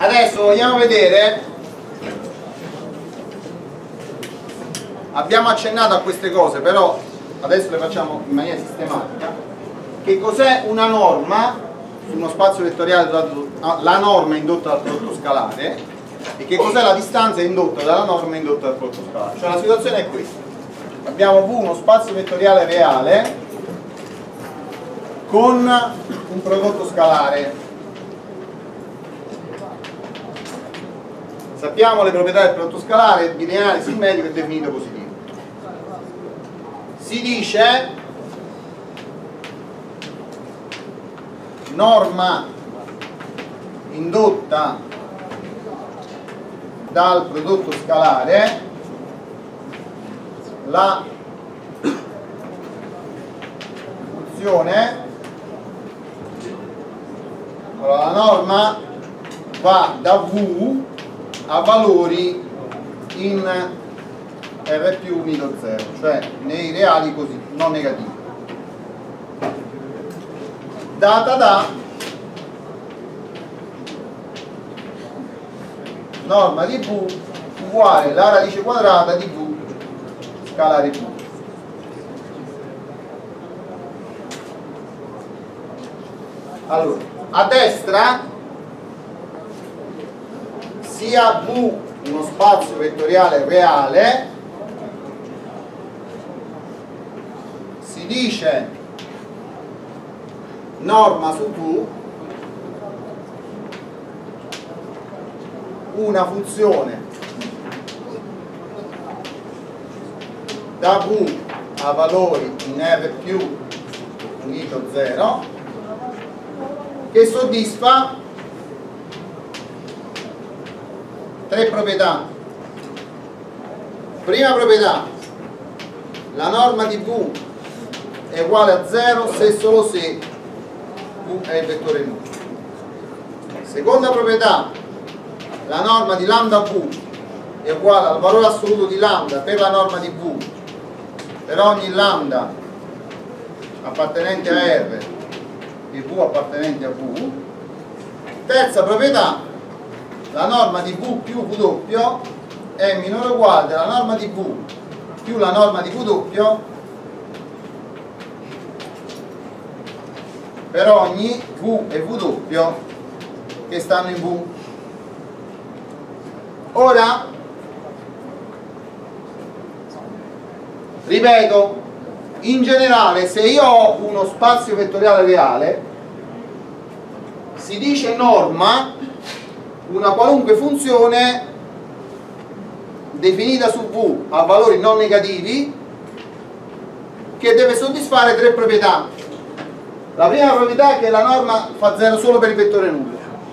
Adesso vogliamo vedere, abbiamo accennato a queste cose, però adesso le facciamo in maniera sistematica. Che cos'è una norma su uno spazio vettoriale dotato, la norma indotta dal prodotto scalare, e che cos'è la distanza indotta dalla norma indotta dal prodotto scalare. Cioè la situazione è questa: abbiamo V, uno spazio vettoriale reale con un prodotto scalare. Sappiamo le proprietà del prodotto scalare: bilineare, simmetrico e definito positivo. Si dice norma indotta dal prodotto scalare, la funzione, allora la norma va da V a valori in R più unito 0, cioè nei reali così, non negativi, data da norma di V uguale la radice quadrata di V scalare V. Allora, a destra sia V uno spazio vettoriale reale, si dice norma su V una funzione da V a valori in R più unito 0 che soddisfa tre proprietà. Prima proprietà: la norma di V è uguale a 0 se e solo se V è il vettore nulla. Seconda proprietà: la norma di lambda V è uguale al valore assoluto di lambda per la norma di V per ogni lambda appartenente a R e V appartenente a V. Terza proprietà: la norma di V più W è minore o uguale della norma di V più la norma di W per ogni V e W che stanno in V. Ora ripeto, in generale se io ho uno spazio vettoriale reale si dice norma una qualunque funzione definita su V a valori non negativi che deve soddisfare tre proprietà. La prima proprietà è che la norma fa 0 solo per il vettore nullo.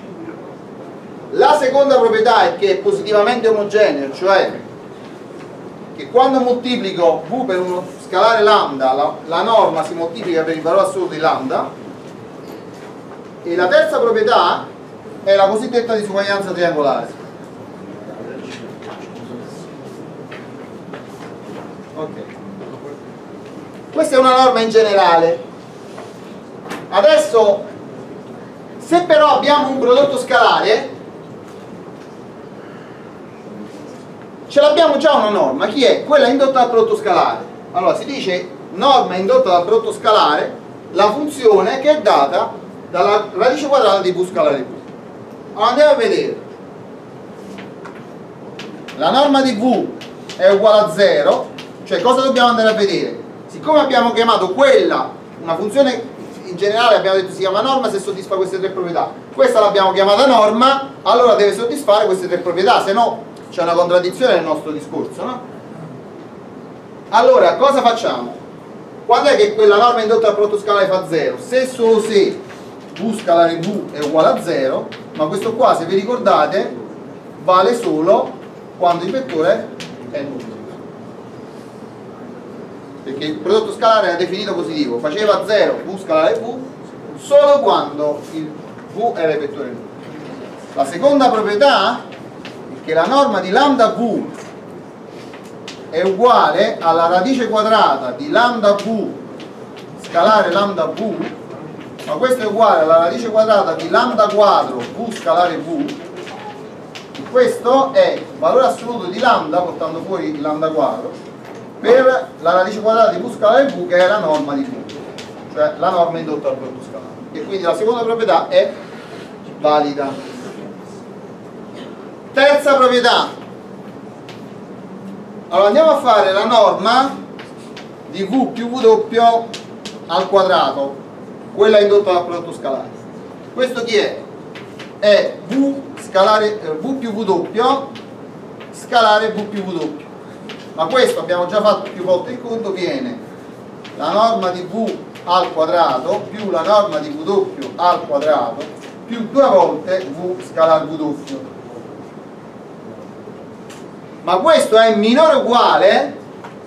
La seconda proprietà è che è positivamente omogeneo, cioè che quando moltiplico V per uno scalare lambda la norma si moltiplica per il valore assoluto di lambda. E la terza proprietà è la cosiddetta disuguaglianza triangolare. Okay. Questa è una norma in generale. Adesso, se però abbiamo un prodotto scalare, ce l'abbiamo già una norma. Chi è? Quella indotta dal prodotto scalare. Allora si dice norma indotta dal prodotto scalare la funzione che è data dalla radice quadrata di V scalare V. Allora andiamo a vedere. La norma di V è uguale a 0, cioè cosa dobbiamo andare a vedere? Siccome abbiamo chiamato quella una funzione, in generale abbiamo detto si chiama norma se soddisfa queste tre proprietà, questa l'abbiamo chiamata norma, allora deve soddisfare queste tre proprietà, se no c'è una contraddizione nel nostro discorso, no? Allora cosa facciamo? Quando è che quella norma indotta dal prodotto scalare fa 0? Se e solo se V scalare V è uguale a 0, ma questo qua, se vi ricordate, vale solo quando il vettore è nullo, perché il prodotto scalare era definito positivo, faceva 0 V scalare V solo quando il V era il vettore nullo. La seconda proprietà è che la norma di lambda V è uguale alla radice quadrata di lambda V scalare lambda V, ma questo è uguale alla radice quadrata di lambda quadro V scalare V questo è il valore assoluto di lambda, portando fuori il lambda quadro, per la radice quadrata di V scalare V, che è la norma di V, cioè la norma indotta dal prodotto scalare. E quindi la seconda proprietà è valida. Terza proprietà. Allora andiamo a fare la norma di V più W al quadrato, quella indotta dal prodotto scalare. Questo chi è? È V scalare V più W scalare V più W. Ma questo abbiamo già fatto più volte il conto, viene la norma di V al quadrato più la norma di W al quadrato più 2 volte V scalare W. Ma questo è minore o uguale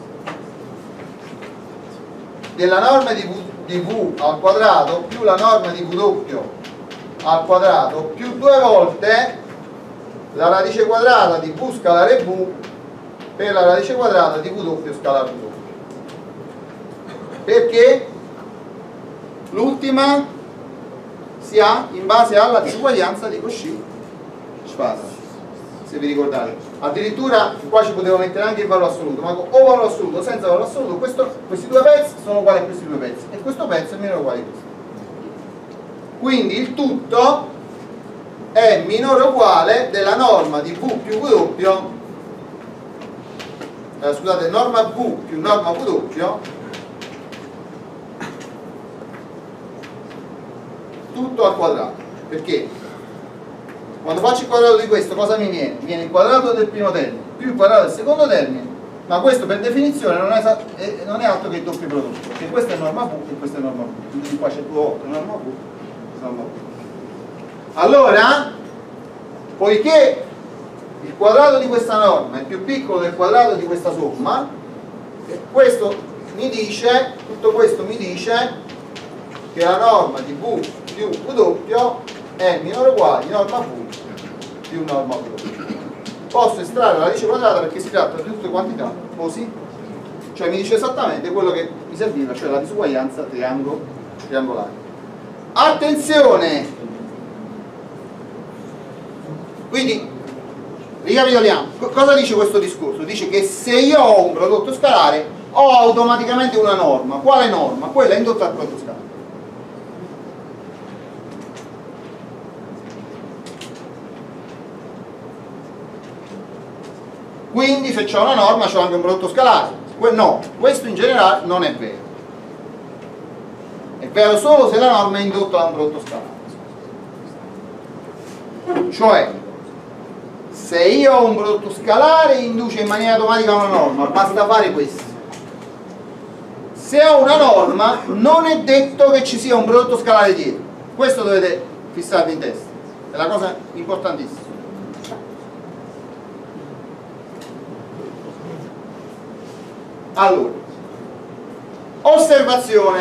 della norma di V al quadrato più la norma di W al quadrato più 2 volte la radice quadrata di V scalare V per la radice quadrata di W scalare W. Perché l'ultima si ha in base alla disuguaglianza di Cauchy-Schwarz, se vi ricordate. Addirittura qua ci potevo mettere anche il valore assoluto, ma o valore assoluto o senza valore assoluto, questi due pezzi sono uguali a questi due pezzi e questo pezzo è minore o uguale a questo. Quindi il tutto è minore o uguale della norma di V più W, scusate, norma V più norma W tutto al quadrato. Perché quando faccio il quadrato di questo cosa mi viene? Viene il quadrato del primo termine più il quadrato del secondo termine, ma questo per definizione non è altro che il doppio prodotto, perché questa è norma V e questa è norma V, quindi qua c'è 2 volte norma V e norma V. Allora, poiché il quadrato di questa norma è più piccolo del quadrato di questa somma, questo mi dice, tutto questo mi dice che la norma di V più W è minore o uguale di norma V più norma W. Posso estrarre la radice quadrata perché si tratta di tutte quantità così, cioè mi dice esattamente quello che mi serviva, cioè la disuguaglianza triangolare. Attenzione! Quindi ricapitoliamo, cosa dice questo discorso? Dice che se io ho un prodotto scalare ho automaticamente una norma. Quale norma? Quella indotta al prodotto scalare. Quindi se c'è una norma c'è anche un prodotto scalare. No, questo in generale non è vero. È vero solo se la norma è indotta da un prodotto scalare. Cioè, se io ho un prodotto scalare induce in maniera automatica una norma, basta fare questo. Se ho una norma non è detto che ci sia un prodotto scalare dietro. Questo dovete fissarvi in testa, è la cosa importantissima. Allora, osservazione.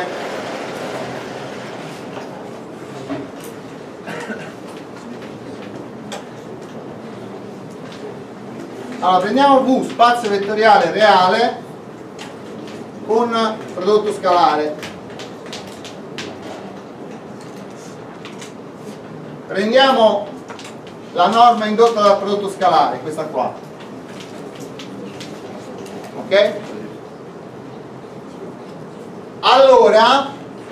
Allora, prendiamo V spazio vettoriale reale con prodotto scalare. Prendiamo la norma indotta dal prodotto scalare, questa qua. Ok? Allora,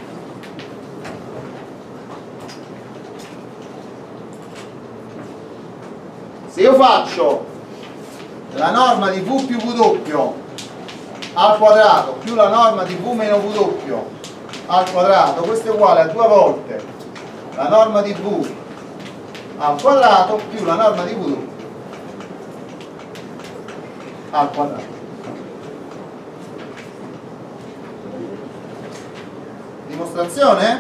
se io faccio la norma di V più W al quadrato più la norma di V meno W al quadrato, questo è uguale a 2 volte la norma di V al quadrato più la norma di W al quadrato. Dimostrazione?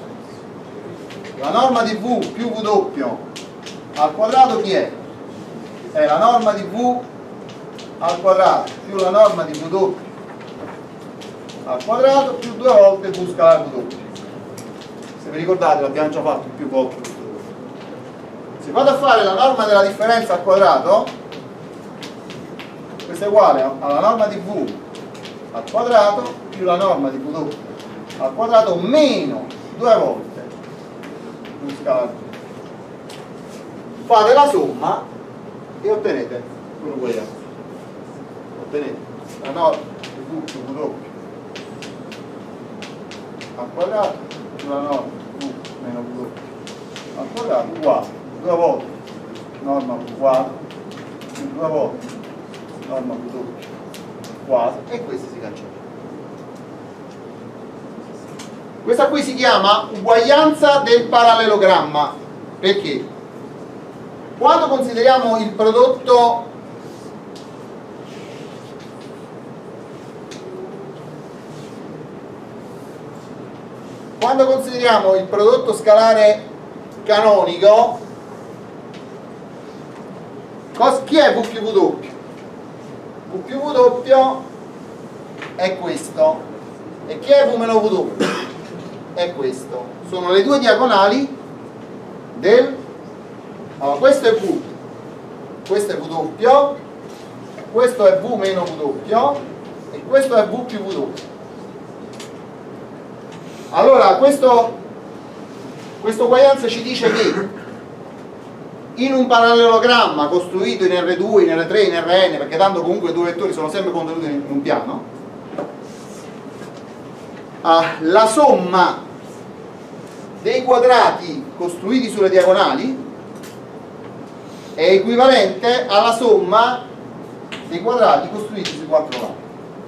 La norma di V più W al quadrato chi è? È la norma di V al quadrato più la norma di W al quadrato più 2 volte V scalare W. Se vi ricordate l'abbiamo già fatto più volte. Se vado a fare la norma della differenza al quadrato, questa è uguale alla norma di V al quadrato più la norma di W al quadrato meno 2 volte V scalare W. Fate la somma e ottenete un'uguaglianza. Ottenete la norma di V più W al quadrato sulla norma V meno W al quadrato uguale 2 volte norma V quadro più 2 volte norma W quadro, e questi si cancella. Questa qui si chiama uguaglianza del parallelogramma. Perché? Quando consideriamo il prodotto scalare canonico, chi è V più W? V più W è questo, e chi è V meno W? È questo. Sono le due diagonali del... Allora, questo è V, questo è W, questo è V meno W e questo è V più W. Allora, questo uguaglianza ci dice che in un parallelogramma costruito in R2, in R3, in Rn, perché tanto comunque i due vettori sono sempre contenuti in un piano, la somma dei quadrati costruiti sulle diagonali è equivalente alla somma dei quadrati costruiti sui quattro lati.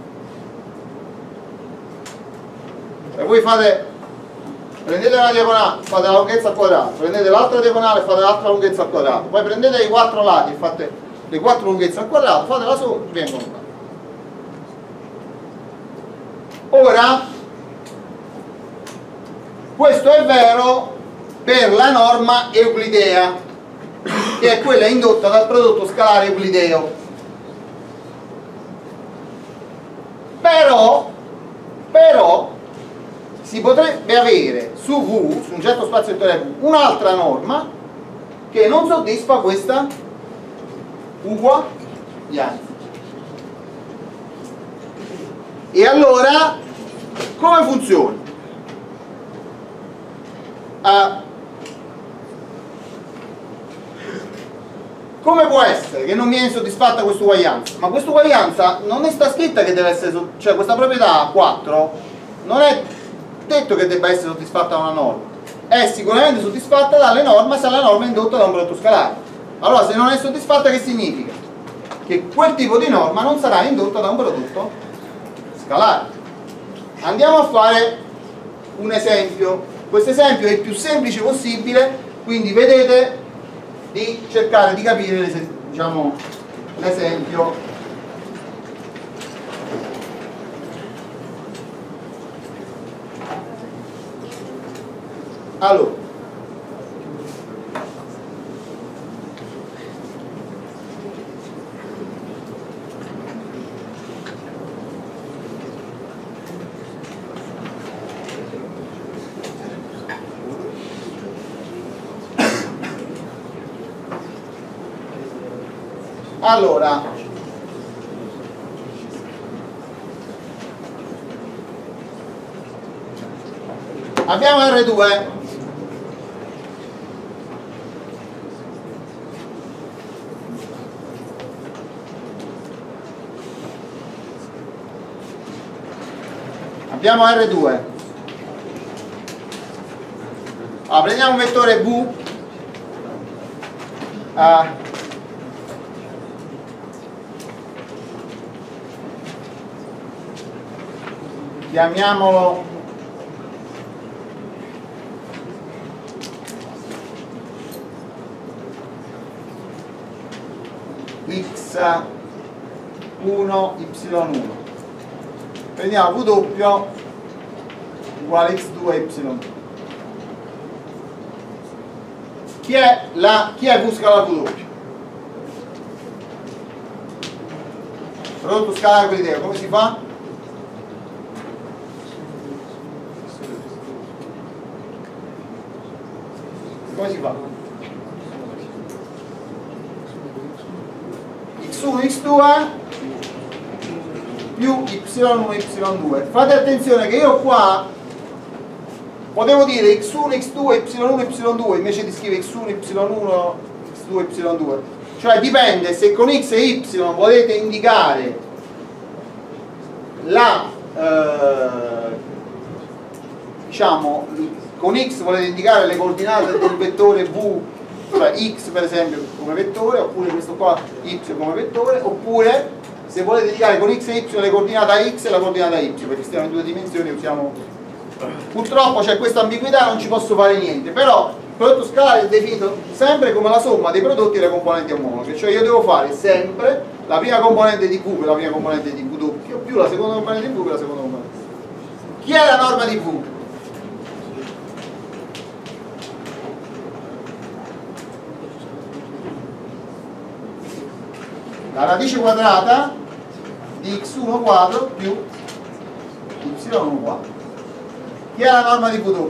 E voi prendete una diagonale, fate la lunghezza al quadrato, prendete l'altra diagonale e fate l'altra lunghezza al quadrato, poi prendete i quattro lati e fate le quattro lunghezze al quadrato, fate la somma e vengono qua. Ora, questo è vero per la norma euclidea, che è quella indotta dal prodotto scalare euclideo. Però si potrebbe avere su V, su un certo spazio vettoriale V, un'altra norma che non soddisfa questa uguaglianza. E allora come funziona? Come può essere che non viene soddisfatta questa uguaglianza? Ma questa uguaglianza non è sta scritta che deve essere, cioè questa proprietà 4 non è detto che debba essere soddisfatta da una norma, è sicuramente soddisfatta dalle norme se la norma è indotta da un prodotto scalare. Allora, se non è soddisfatta, che significa? Che quel tipo di norma non sarà indotta da un prodotto scalare. Andiamo a fare un esempio. Questo esempio è il più semplice possibile, quindi vedete di cercare di capire, diciamo, l'esempio. Allora, abbiamo R2, abbiamo R2. Allora, prendiamo un vettore V, chiamiamolo x1, y1. Prendiamo W uguale x2, y2. Chi è V scalare W? Prodotto scalare euclideo, come si fa? Come si fa? x1, x2 più y1, y2. Fate attenzione che io qua potevo dire x1, x2, y1, y2 invece di scrivere x1, y1, x2, y2. cioè dipende se con x e y volete indicare la diciamo con x volete indicare le coordinate del vettore v, cioè x per esempio come vettore, oppure questo qua y come vettore, oppure se volete indicare con x e y le coordinate a x e la coordinata a y, perché stiamo in due dimensioni, usiamo. Purtroppo c'è questa ambiguità, non ci posso fare niente, però il prodotto scalare è definito sempre come la somma dei prodotti delle componenti omologhe, cioè io devo fare sempre la prima componente di v per la prima componente di v più la seconda componente di v per la seconda componente. Chi è la norma di v? La radice quadrata di x1 quadro più y1 quadro. Chi è la norma di v?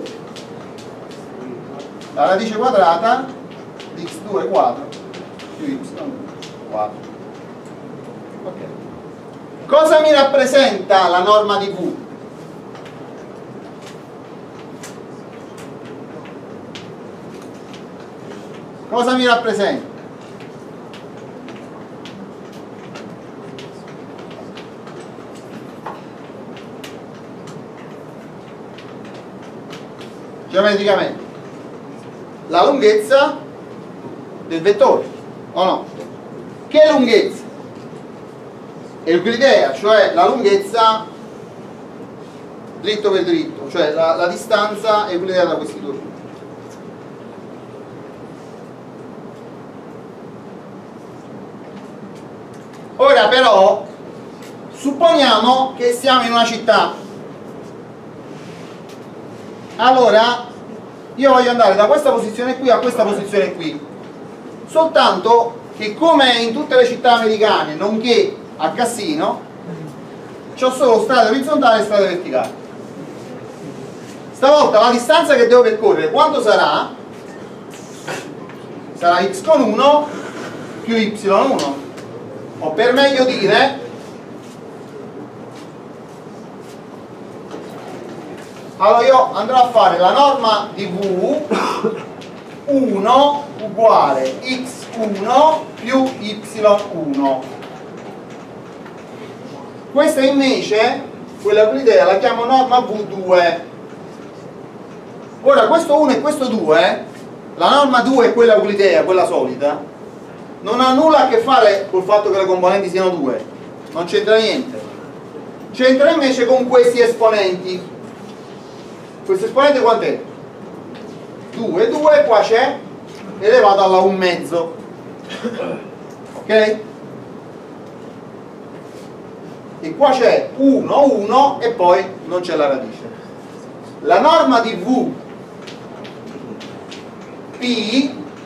La radice quadrata di x2 quadro più y1 quadro. Ok. Cosa mi rappresenta la norma di v? Cosa mi rappresenta? Geometricamente la lunghezza del vettore, o no? Che lunghezza? Euclidea, cioè la lunghezza dritto per dritto, cioè la distanza euclidea da questi due punti. Ora però supponiamo che siamo in una città. Allora io voglio andare da questa posizione qui a questa posizione qui, soltanto che come in tutte le città americane, nonché a Cassino, c'ho solo strade orizzontali e strade verticali. Stavolta la distanza che devo percorrere quanto sarà? Sarà x con 1 più y1, o per meglio dire allora io andrò a fare la norma di v1 uguale x1 più y1. Questa invece, quella euclidea, la chiamo norma v2. Ora questo 1 e questo 2, la norma 2 è quella euclidea, quella solita, non ha nulla a che fare col fatto che le componenti siano 2, non c'entra niente. C'entra invece con questi esponenti. Questo esponente quant'è? 2, 2, qua c'è elevato alla 1 mezzo. Ok? E qua c'è 1, 1 e poi non c'è la radice. La norma di v P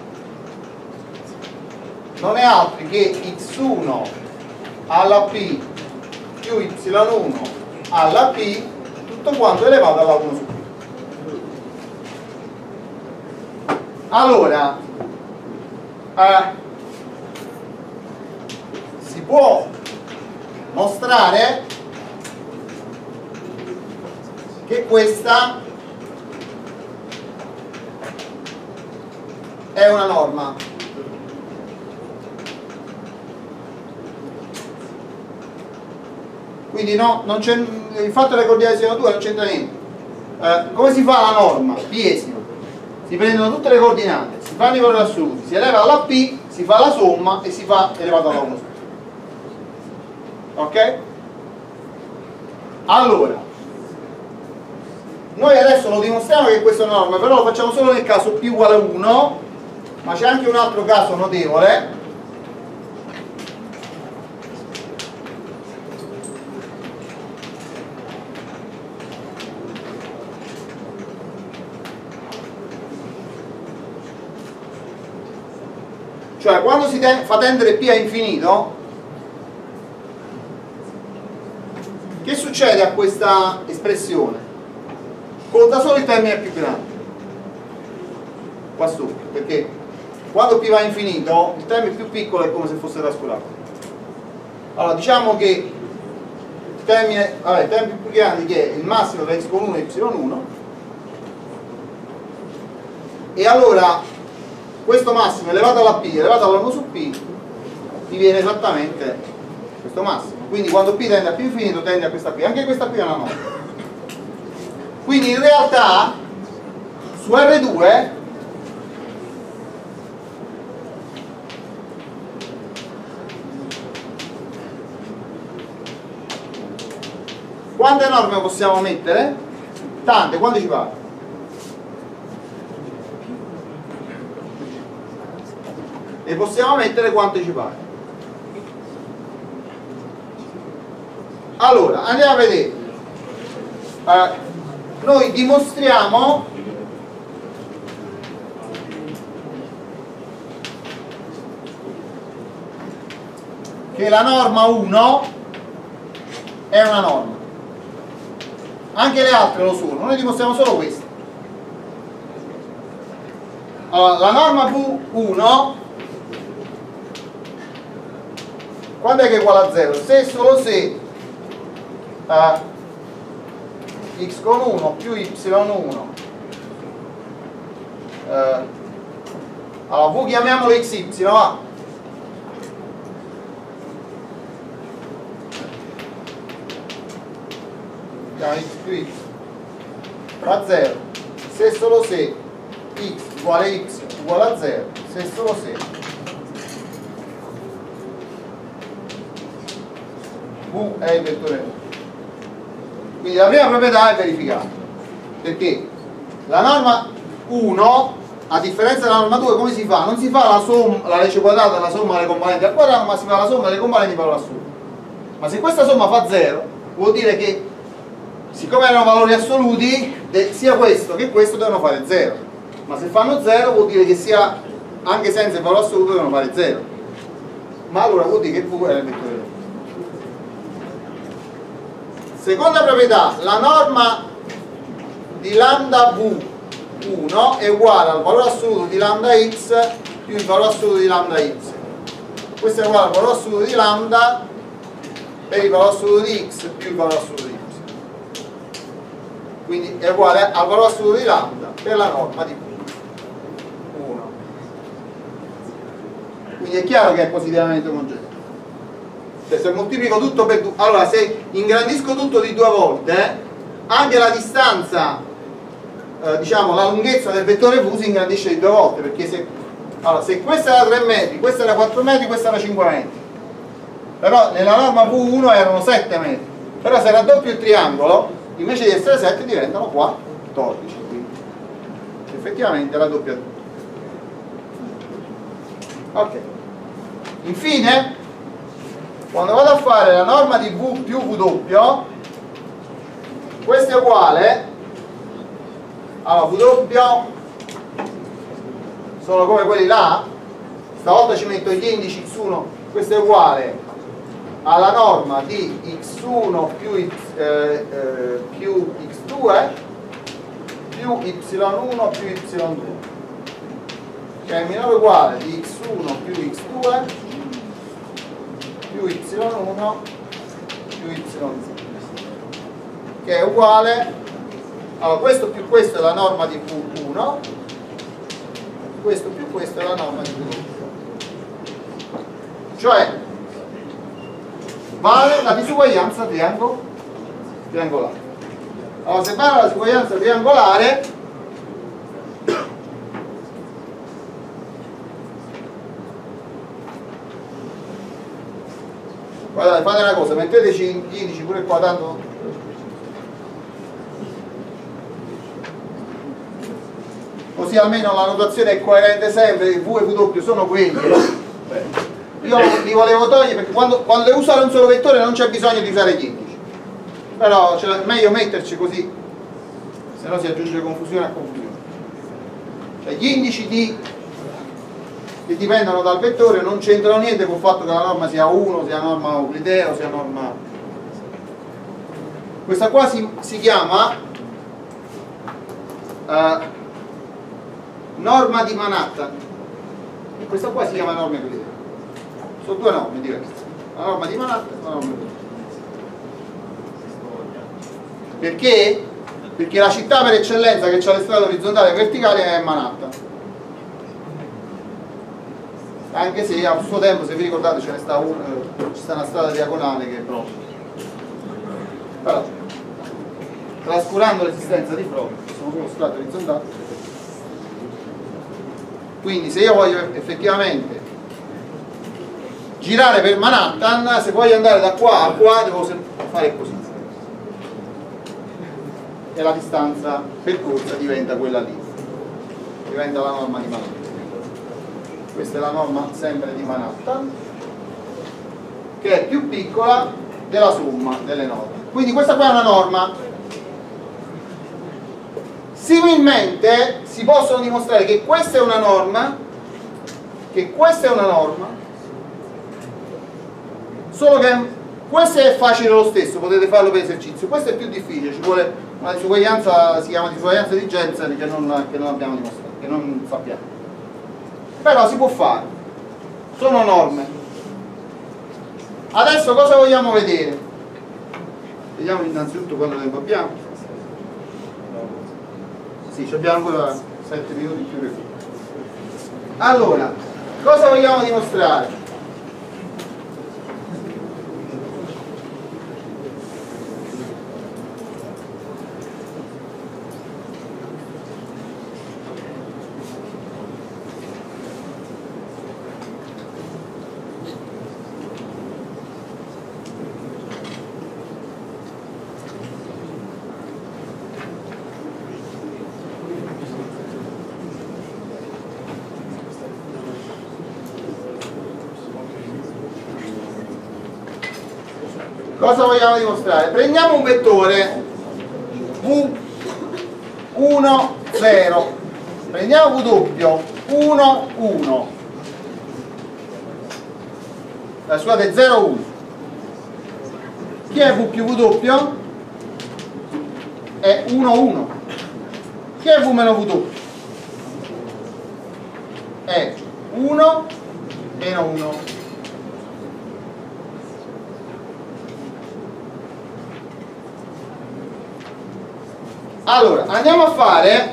non è altro che x1 alla P più y1 alla P tutto quanto elevato alla 1 su P. Allora si può mostrare che questa è una norma. Quindi no, non c'è il fatto che le coordinate siano 2 non c'entra niente. Come si fa la norma? Biesimo. Si prendono tutte le coordinate, si fanno i valori assoluti, si eleva alla P, si fa la somma e si fa elevato alla 1 su P. Ok? Allora noi adesso lo dimostriamo che questa è una norma, però lo facciamo solo nel caso P uguale 1, ma c'è anche un altro caso notevole, cioè quando si fa tendere P a infinito, che succede a questa espressione? Conta solo il termine più grande qua sotto, perché quando P va a infinito il termine più piccolo è come se fosse trascurato. Allora diciamo che il termine più grande, che è il massimo tra x con 1 e y1, e allora questo massimo elevato alla P elevato alla 1 su P ti viene esattamente questo massimo. Quindi quando p tende a più infinito tende a questa qui, anche questa qui è una norma. Quindi in realtà su R2 quante norme possiamo mettere? Tante, quante ci pare? E possiamo mettere quante ci pare. Allora, andiamo a vedere. Noi dimostriamo che la norma 1 è una norma. Anche le altre lo sono, noi dimostriamo solo questa. Allora, la norma V1 quando è che è uguale a 0? Se e solo se x con 1 più y1 allora v chiamiamolo xy, va? Chiama x più y fa 0 se e solo se x uguale x uguale a 0 se e solo se v è il vettore 1. Quindi la prima proprietà è verificata, perché la norma 1, a differenza della norma 2, come si fa? Non si fa la somma, la radice quadrata, la somma delle componenti al quadrato, ma si fa la somma delle componenti per valore assoluto. Ma se questa somma fa 0, vuol dire che siccome erano valori assoluti, sia questo che questo devono fare 0. Ma se fanno 0 vuol dire che sia, anche senza il valore assoluto, devono fare 0. Ma allora vuol dire che v è il vettore 1. Seconda proprietà, la norma di lambda v1 è uguale al valore assoluto di lambda x più il valore assoluto di lambda y. Questo è uguale al valore assoluto di lambda per il valore assoluto di x più il valore assoluto di y. Quindi è uguale al valore assoluto di lambda per la norma di v1. Quindi è chiaro che è positivamente omogeneo. Cioè se moltiplico tutto per 2, allora se ingrandisco tutto di 2 volte, anche la distanza, diciamo la lunghezza del vettore v si ingrandisce di 2 volte, perché se questa era 3 metri, questa era 4 metri, questa era 5 metri. Però nella norma v1 erano 7 metri. Però se raddoppio il triangolo, invece di essere 7 diventano 14. Quindi effettivamente raddoppia tutto. Ok. Infine, quando vado a fare la norma di v più v, questo è uguale, allora v sono come quelli là, stavolta ci metto gli indici x1, questo è uguale alla norma di x1 più x2 più y1 più y2, che è minore o uguale di x1 più x2 più y1 più y0, che è uguale, allora questo più questo è la norma di v1, questo più questo è la norma di v2, cioè vale la disuguaglianza triangolare. Allora se vale la disuguaglianza triangolare, guardate, fate una cosa, metteteci gli indici pure qua, tanto così almeno la notazione è coerente sempre, v e v sono quelli. Io li volevo togliere perché quando devo usare un solo vettore non c'è bisogno di usare gli indici, però è meglio metterci così, se no si aggiunge confusione a confusione. Cioè gli indici che dipendono dal vettore non c'entrano niente con il fatto che la norma sia 1, sia norma euclidea, sia norma... Questa qua si chiama norma di Manhattan, e questa qua si chiama norma euclidea. Sono due norme diverse, la norma di Manhattan e la norma euclidea. Perché? Perché la città per eccellenza che ha le strade orizzontali e verticali è Manhattan. anche se a suo tempo, se vi ricordate, ci sta una strada diagonale che è proprio. Però, trascurando l'esistenza di proprio, sono uno strato orizzontale. Quindi se io voglio effettivamente girare per Manhattan, se voglio andare da qua a qua devo fare così. E la distanza percorsa diventa quella lì. Diventa la norma di Manhattan. Questa è la norma sempre di Manhattan, che è più piccola della somma delle norme. Quindi questa qua è una norma. Similmente si possono dimostrare che questa è una norma, che questa è una norma, solo che questo è facile lo stesso, potete farlo per esercizio, questo è più difficile, ci vuole una disuguaglianza, si chiama disuguaglianza di Jensen, che non abbiamo dimostrato, che non sappiamo. Però si può fare, sono norme. Adesso cosa vogliamo vedere? Vediamo innanzitutto quanto tempo abbiamo. Sì, abbiamo ancora 7 minuti più recupero. Allora, cosa vogliamo dimostrare? Cosa vogliamo dimostrare? Prendiamo un vettore V1, 0, prendiamo W 1, 1, scusate, 0, 1. Chi è V più W? È 1, 1. Chi è V meno W? È 1 meno 1. Allora, andiamo a fare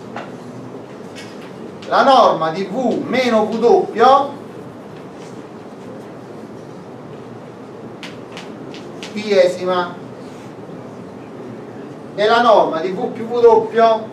la norma di V meno W piesima e la norma di V più W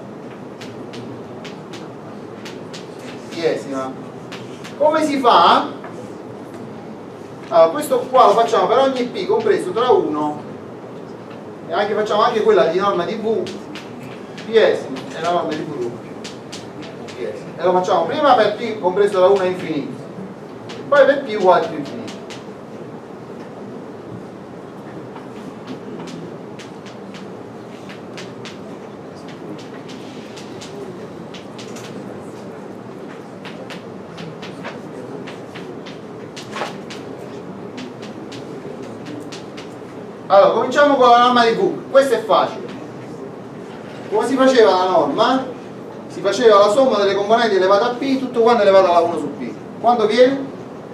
piesima. Come si fa? Allora, questo qua lo facciamo per ogni P compreso tra 1 e facciamo anche quella di norma di V piesima e la norma di V piesima. E lo facciamo prima per P compreso da 1 a infinito, poi per P uguale più infinito. Allora, cominciamo con la norma di V. Questo è facile. Come si faceva la norma? Si faceva la somma delle componenti elevata a P, tutto quanto elevato alla 1 su P. Quanto viene?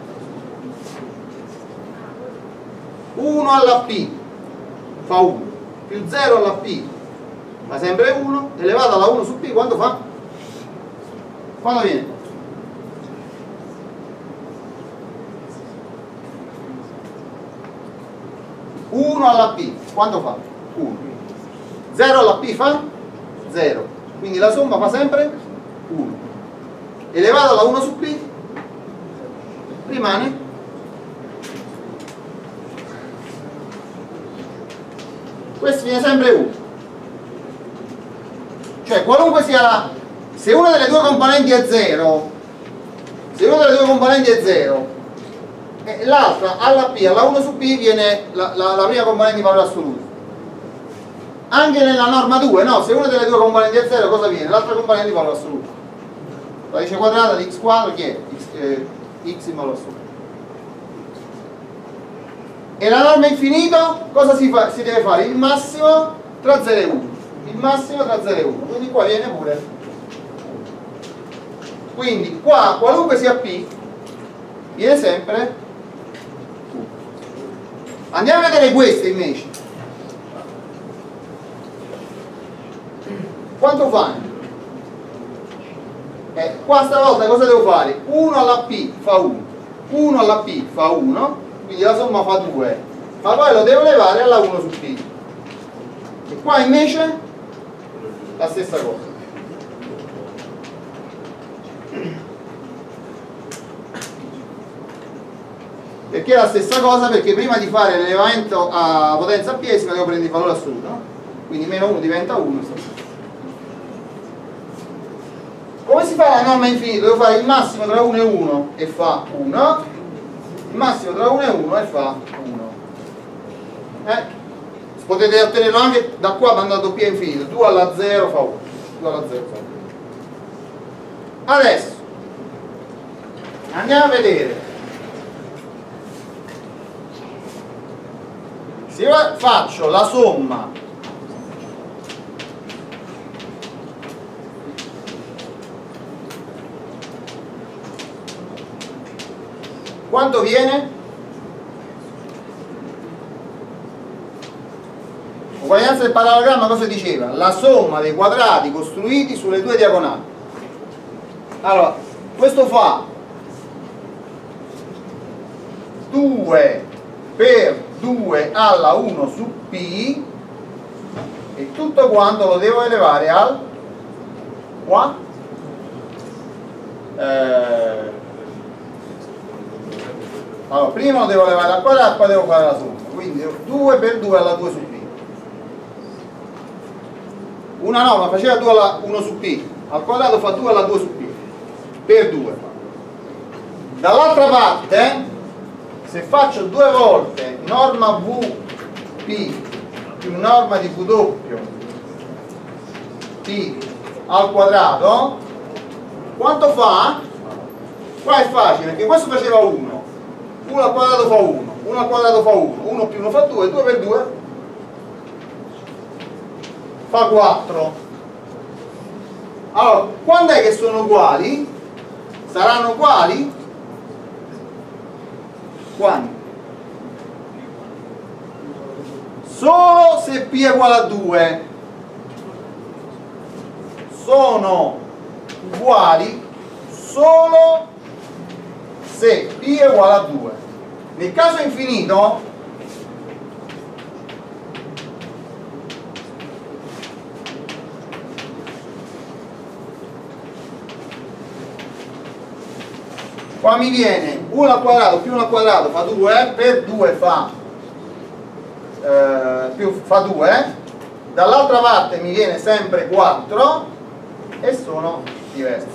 1 alla P fa 1, più 0 alla P fa sempre 1, elevato alla 1 su P quanto fa? Quanto viene? 1 alla P, quanto fa? 1. 0 alla P fa? 0. Quindi la somma fa sempre 1. Elevato alla 1 su P rimane questo viene sempre 1. Cioè qualunque sia la... se una delle due componenti è 0, se una delle due componenti è 0 e l'altra alla P, alla 1 su P viene la prima componente di valore assoluto. Anche nella norma 2, no? Se una delle due componenti è 0 cosa viene? L'altra componente di valore assoluto. Radice quadrata di x quadro chi è? X in valore assoluto. E la norma infinito cosa si deve fare? Il massimo tra 0 e 1. Il massimo tra 0 e 1. Quindi qua viene pure. Quindi qua qualunque sia P viene sempre 1. Andiamo a vedere queste invece. Quanto fanno? Qua stavolta cosa devo fare? 1 alla P fa 1, 1 alla P fa 1, quindi la somma fa 2, ma poi lo devo levare alla 1 su P. E qua invece la stessa cosa. Perché è la stessa cosa? Perché prima di fare l'elevamento a potenza piesima devo prendere il valore assoluto, no? Quindi meno 1 diventa 1. Come si fa la norma infinita? Devo fare il massimo tra 1 e 1 e fa 1, il massimo tra 1 e 1 e fa 1. Potete ottenerlo anche da qua mandando P a infinito, 2 alla 0 fa 1, 2 alla 0 fa 1. Adesso andiamo a vedere. Se io faccio la somma quanto viene? Uguaglianza del parallelogramma cosa diceva? La somma dei quadrati costruiti sulle due diagonali. Allora, questo fa 2 per 2 alla 1 su P e tutto quanto lo devo elevare al qua allora prima lo devo elevare al quadrato, poi devo fare la somma, quindi 2 per 2 alla 2 su P. Una norma faceva 2 alla 1 su P, al quadrato fa 2 alla 2 su P per 2. Dall'altra parte, se faccio due volte norma VP più norma di W P al quadrato, quanto fa? Qua è facile perché questo faceva 1, 1 al quadrato fa 1, 1 al quadrato fa 1, 1 più 1 fa 2, 2 per 2 fa 4. Allora, quando è che sono uguali? Saranno uguali? Quando? Solo se P è uguale a 2. Sono uguali solo se P è uguale a 2. Nel caso infinito qua mi viene 1 al quadrato più 1 al quadrato fa 2, per 2 fa 2, dall'altra parte mi viene sempre 4 e sono diversi.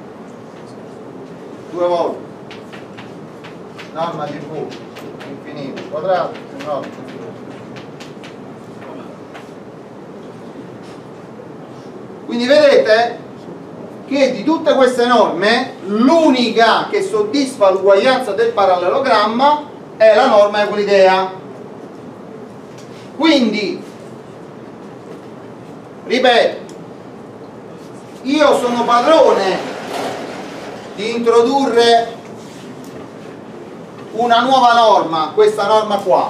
Due volte norma di V infinito quadrato più norma di V. Quindi vedete che di tutte queste norme l'unica che soddisfa l'uguaglianza del parallelogramma è la norma euclidea. Quindi ripeto, io sono padrone di introdurre una nuova norma, questa norma qua.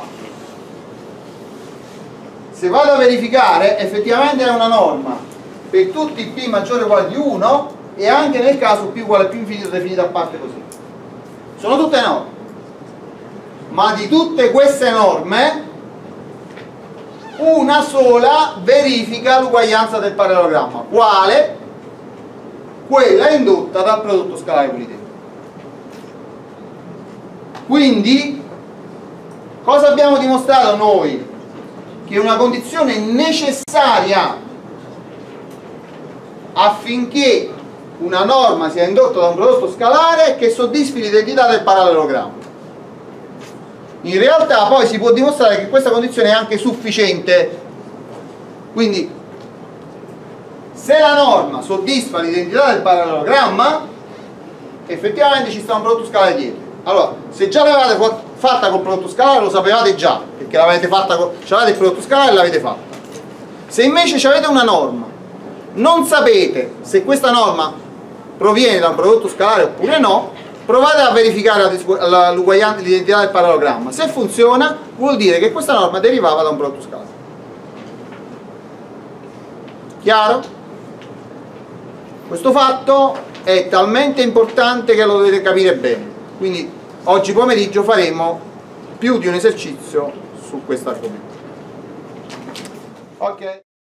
Se vado a verificare, effettivamente è una norma per tutti P maggiore o uguale di 1 e anche nel caso P uguale a P infinito definito a parte così. Sono tutte norme. Ma di tutte queste norme una sola verifica l'uguaglianza del parallelogramma. Quale? Quella indotta dal prodotto scalare euclideo. Quindi cosa abbiamo dimostrato noi? Che una condizione necessaria affinché una norma sia indotta da un prodotto scalare è che soddisfi l'identità del parallelogramma. In realtà poi si può dimostrare che questa condizione è anche sufficiente. Quindi se la norma soddisfa l'identità del parallelogramma, effettivamente ci sta un prodotto scalare dietro. Allora, se già l'avevate fatta col prodotto scalare lo sapevate già, perché l'avete fatta c'avete il prodotto scalare e l'avete fatta. Se invece avete una norma, non sapete se questa norma proviene da un prodotto scalare oppure no, provate a verificare l'identità del parallelogramma. Se funziona, vuol dire che questa norma derivava da un prodotto scalare. Chiaro? Questo fatto è talmente importante che lo dovete capire bene, quindi oggi pomeriggio faremo più di un esercizio su questo argomento. Ok.